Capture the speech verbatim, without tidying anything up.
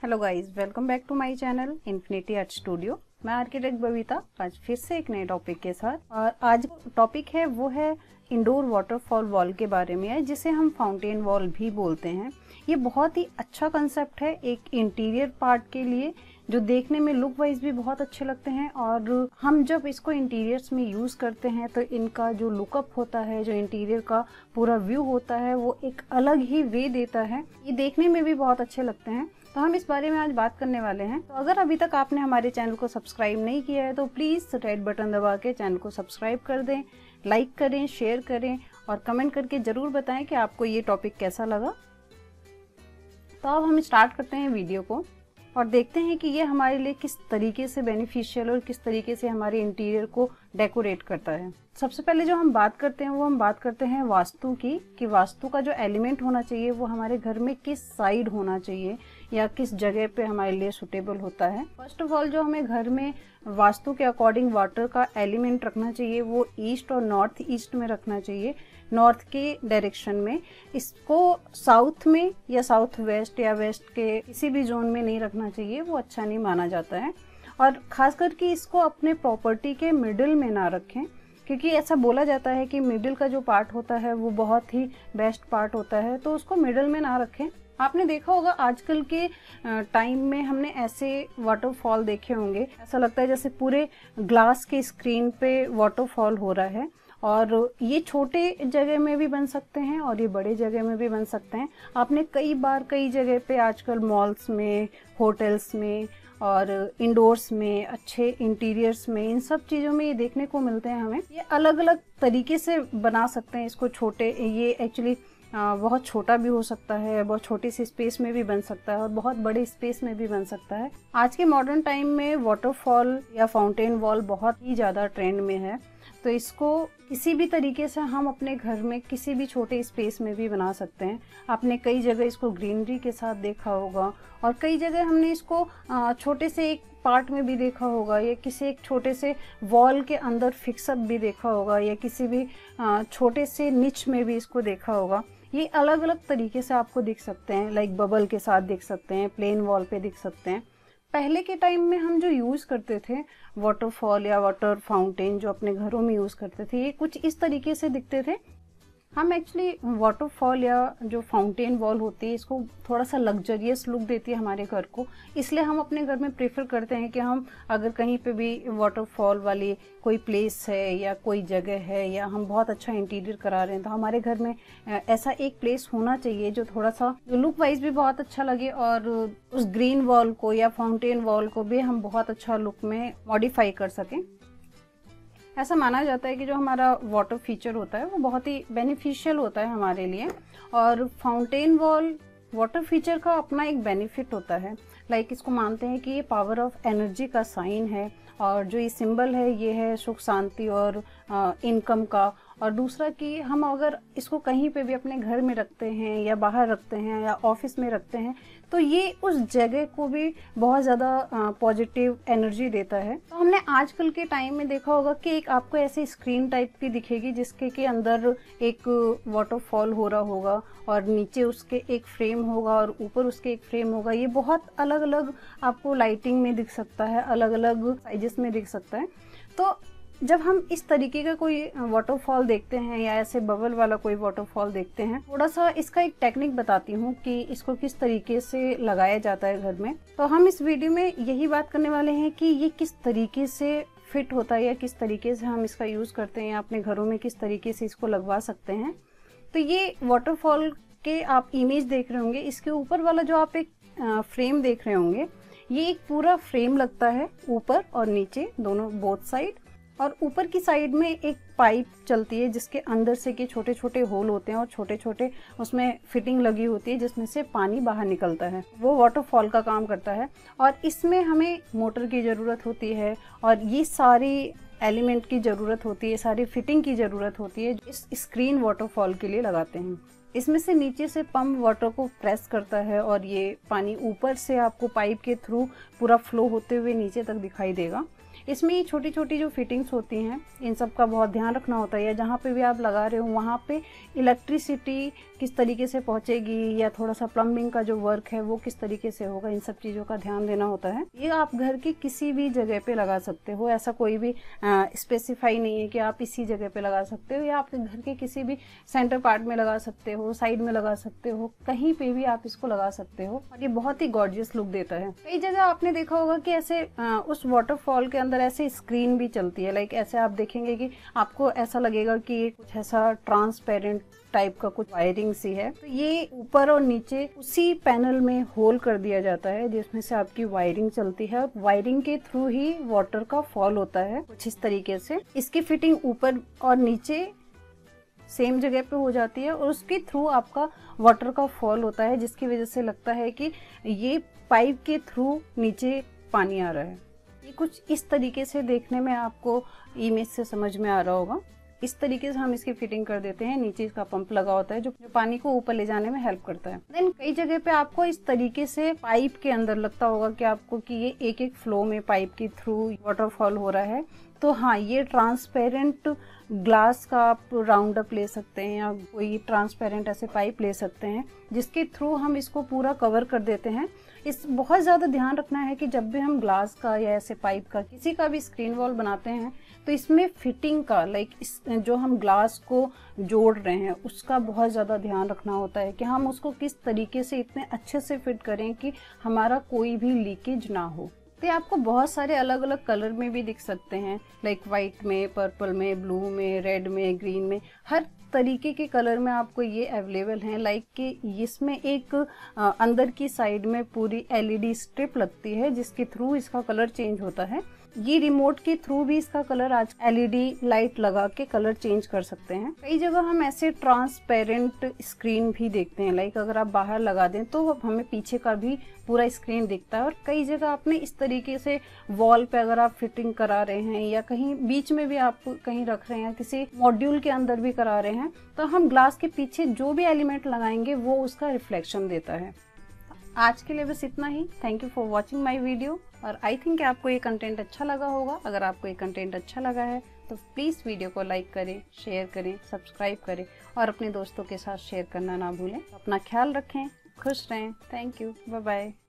Hello guys, welcome back to my channel infinity art studio. मैं architect Babita आज फिर से एक नए टॉपिक के साथ। और आज टॉपिक है वो है इंडोर वाटरफॉल वॉल के बारे में है, जिसे हम फाउंटेन वॉल भी बोलते हैं। ये बहुत ही अच्छा कंसेप्ट है एक इंटीरियर पार्ट के लिए, जो देखने में लुक वाइज भी बहुत अच्छे लगते हैं। और हम जब इसको इंटीरियर्स में यूज़ करते हैं तो इनका जो लुकअप होता है, जो इंटीरियर का पूरा व्यू होता है, वो एक अलग ही वे देता है। ये देखने में भी बहुत अच्छे लगते हैं, तो हम इस बारे में आज बात करने वाले हैं। तो अगर अभी तक आपने हमारे चैनल को सब्सक्राइब नहीं किया है तो प्लीज़ रेड बटन दबा के चैनल को सब्सक्राइब कर दें, लाइक करें, शेयर करें और कमेंट करके ज़रूर बताएं कि आपको ये टॉपिक कैसा लगा। तो अब हम स्टार्ट करते हैं वीडियो को और देखते हैं कि ये हमारे लिए किस तरीके से बेनिफिशियल और किस तरीके से हमारे इंटीरियर को डेकोरेट करता है। सबसे पहले जो हम बात करते हैं वो हम बात करते हैं वास्तु की, कि वास्तु का जो एलिमेंट होना चाहिए वो हमारे घर में किस साइड होना चाहिए या किस जगह पे हमारे लिए सुटेबल होता है। फर्स्ट ऑफ ऑल, जो हमें घर में वास्तु के अकॉर्डिंग वाटर का एलिमेंट रखना चाहिए वो ईस्ट और नॉर्थ ईस्ट में रखना चाहिए, नॉर्थ के डायरेक्शन में। इसको साउथ में या साउथ वेस्ट या वेस्ट के किसी भी जोन में नहीं रखना चाहिए, वो अच्छा नहीं माना जाता है। और खास करके इसको अपने प्रॉपर्टी के मिडिल में ना रखें, क्योंकि ऐसा बोला जाता है कि मिडिल का जो पार्ट होता है वो बहुत ही बेस्ट पार्ट होता है, तो उसको मिडिल में ना रखें। आपने देखा होगा आजकल के टाइम में हमने ऐसे वाटरफॉल देखे होंगे, ऐसा लगता है जैसे पूरे ग्लास के स्क्रीन पे वाटरफॉल हो रहा है। और ये छोटे जगह में भी बन सकते हैं और ये बड़े जगह में भी बन सकते हैं। आपने कई बार कई जगह पे आजकल मॉल्स में, होटल्स में और इंडोर्स में, अच्छे इंटीरियर्स में, इन सब चीज़ों में ये देखने को मिलते हैं हमें। ये अलग अलग तरीके से बना सकते हैं इसको। छोटे, ये एक्चुअली बहुत छोटा भी हो सकता है, बहुत छोटी सी स्पेस में भी बन सकता है और बहुत बड़े स्पेस में भी बन सकता है। आज के मॉडर्न टाइम में वाटरफॉल या फाउंटेन वॉल बहुत ही ज़्यादा ट्रेंड में है, तो इसको किसी भी तरीके से हम अपने घर में किसी भी छोटे स्पेस में भी बना सकते हैं। आपने कई जगह इसको ग्रीनरी के साथ देखा होगा और कई जगह हमने इसको छोटे से एक पार्ट में भी देखा होगा, या किसी एक छोटे से वॉल के अंदर फिक्सअप भी देखा होगा, या किसी भी छोटे से निच में भी इसको देखा होगा। ये अलग अलग तरीके से आपको दिख सकते हैं, लाइक बबल के साथ दिख सकते हैं, प्लेन वॉल पे दिख सकते हैं। पहले के टाइम में हम जो यूज़ करते थे वाटरफॉल या वाटर फाउंटेन, जो अपने घरों में यूज़ करते थे, ये कुछ इस तरीके से दिखते थे। हम एक्चुअली वाटरफॉल या जो फाउंटेन वॉल होती है, इसको थोड़ा सा लग्जरियस लुक देती है हमारे घर को, इसलिए हम अपने घर में प्रेफर करते हैं कि हम अगर कहीं पे भी वाटरफॉल वाली कोई प्लेस है या कोई जगह है या हम बहुत अच्छा इंटीरियर करा रहे हैं, तो हमारे घर में ऐसा एक प्लेस होना चाहिए जो थोड़ा सा लुक वाइज भी बहुत अच्छा लगे और उस ग्रीन वॉल को या फाउंटेन वॉल को भी हम बहुत अच्छा लुक में मॉडिफाई कर सकें। ऐसा माना जाता है कि जो हमारा वाटर फीचर होता है वो बहुत ही बेनिफिशियल होता है हमारे लिए। और फाउंटेन वॉल वाटर फीचर का अपना एक बेनिफिट होता है, लाइक इसको मानते हैं कि ये पावर ऑफ एनर्जी का साइन है, और जो ये सिंबल है ये है सुख शांति और इनकम का। और दूसरा कि हम अगर इसको कहीं पे भी अपने घर में रखते हैं या बाहर रखते हैं या ऑफिस में रखते हैं, तो ये उस जगह को भी बहुत ज़्यादा पॉजिटिव एनर्जी देता है। तो हमने आजकल के टाइम में देखा होगा कि एक आपको ऐसी स्क्रीन टाइप की दिखेगी जिसके के अंदर एक वाटरफॉल हो रहा होगा और नीचे उसके एक फ्रेम होगा और ऊपर उसके एक फ्रेम होगा। ये बहुत अलग अलग आपको लाइटिंग में दिख सकता है, अलग अलग साइजेस में दिख सकता है। तो जब हम इस तरीके का कोई वाटरफॉल देखते हैं या ऐसे बबल वाला कोई वाटरफॉल देखते हैं, थोड़ा सा इसका एक टेक्निक बताती हूँ कि इसको किस तरीके से लगाया जाता है घर में। तो हम इस वीडियो में यही बात करने वाले हैं कि ये किस तरीके से फिट होता है या किस तरीके से हम इसका यूज़ करते हैं या अपने घरों में किस तरीके से इसको लगवा सकते हैं। तो ये वाटरफॉल के आप इमेज देख रहे होंगे, इसके ऊपर वाला जो आप एक फ्रेम देख रहे होंगे, ये एक पूरा फ्रेम लगता है ऊपर और नीचे दोनों बोथ साइड। और ऊपर की साइड में एक पाइप चलती है जिसके अंदर से के छोटे छोटे होल होते हैं और छोटे छोटे उसमें फिटिंग लगी होती है जिसमें से पानी बाहर निकलता है, वो वाटरफॉल का काम करता है। और इसमें हमें मोटर की ज़रूरत होती है और ये सारी एलिमेंट की ज़रूरत होती है, सारी फिटिंग की ज़रूरत होती है, इस स्क्रीन वाटरफॉल के लिए लगाते हैं। इसमें से नीचे से पंप वाटर को प्रेस करता है और ये पानी ऊपर से आपको पाइप के थ्रू पूरा फ्लो होते हुए नीचे तक दिखाई देगा। इसमें ये छोटी छोटी जो फिटिंग्स होती हैं इन सब का बहुत ध्यान रखना होता है, या जहाँ पे भी आप लगा रहे हो वहाँ पे इलेक्ट्रिसिटी किस तरीके से पहुँचेगी या थोड़ा सा प्लम्बिंग का जो वर्क है वो किस तरीके से होगा, इन सब चीज़ों का ध्यान देना होता है। ये आप घर की किसी भी जगह पे लगा सकते हो, ऐसा कोई भी स्पेसिफाई नहीं है कि आप इसी जगह पे लगा सकते हो, या आपके घर के किसी भी सेंटर पार्ट में लगा सकते हो, साइड में लगा सकते हो, कहीं पे भी आप इसको लगा सकते हो और ये बहुत ही गॉर्जियस लुक देता है। कई जगह आपने देखा होगा कि ऐसे आ, उस वाटरफॉल के अंदर ऐसे स्क्रीन भी चलती है, लाइक ऐसे आप देखेंगे कि आपको ऐसा लगेगा कि ये कुछ ऐसा ट्रांसपेरेंट टाइप का कुछ वायरिंग सी है। तो ये ऊपर और नीचे उसी पैनल में होल कर दिया जाता है जिसमें से आपकी वायरिंग चलती है, और वायरिंग के थ्रू ही वाटर का फॉल होता है कुछ इस तरीके से। इसकी फिटिंग ऊपर और नीचे सेम जगह पे हो जाती है और उसके थ्रू आपका वाटर का फॉल होता है, जिसकी वजह से लगता है कि ये पाइप के थ्रू नीचे पानी आ रहा है। ये कुछ इस तरीके से देखने में आपको इमेज से समझ में आ रहा होगा। इस तरीके से हम इसकी फिटिंग कर देते हैं। नीचे इसका पंप लगा होता है जो पानी को ऊपर ले जाने में हेल्प करता है। देन कई जगह पे आपको इस तरीके से पाइप के अंदर लगता होगा कि आपको कि ये एक एक फ्लो में पाइप के थ्रू वाटरफॉल हो रहा है। तो हाँ, ये ट्रांसपेरेंट ग्लास का आप राउंड अप ले सकते हैं या कोई ट्रांसपेरेंट ऐसे पाइप ले सकते हैं जिसके थ्रू हम इसको पूरा कवर कर देते हैं। इस बहुत ज़्यादा ध्यान रखना है कि जब भी हम ग्लास का या ऐसे पाइप का किसी का भी स्क्रीन वॉल बनाते हैं तो इसमें फिटिंग का लाइक इस जो हम ग्लास को जोड़ रहे हैं उसका बहुत ज़्यादा ध्यान रखना होता है कि हम उसको किस तरीके से इतने अच्छे से फिट करें कि हमारा कोई भी लीकेज ना हो। तो आपको बहुत सारे अलग अलग कलर में भी दिख सकते हैं, लाइक वाइट में, पर्पल में, ब्लू में, रेड में, ग्रीन में, हर तरीके के कलर में आपको ये अवेलेबल हैं। लाइक कि इसमें एक आ, अंदर की साइड में पूरी एलईडी स्ट्रिप लगती है जिसके थ्रू इसका कलर चेंज होता है। ये रिमोट के थ्रू भी इसका कलर आज एलईडी लाइट लगा के कलर चेंज कर सकते हैं। कई जगह हम ऐसे ट्रांसपेरेंट स्क्रीन भी देखते हैं, लाइक अगर आप बाहर लगा दें तो हमें पीछे का भी पूरा स्क्रीन दिखता है। और कई जगह आपने इस तरीके से वॉल पे अगर आप फिटिंग करा रहे हैं या कहीं बीच में भी आप कहीं रख रहे हैं, किसी मॉड्यूल के अंदर भी करा रहे हैं, तो हम ग्लास के पीछे जो भी एलिमेंट लगाएंगे वो उसका रिफ्लेक्शन देता है। आज के लिए बस इतना ही। Thank you for watching my video. और आई थिंक आपको ये कंटेंट अच्छा लगा होगा। अगर आपको ये कंटेंट अच्छा लगा है तो प्लीज़ वीडियो को लाइक करें, शेयर करें, सब्सक्राइब करें और अपने दोस्तों के साथ शेयर करना ना भूलें। अपना ख्याल रखें, खुश रहें। Thank you, bye bye.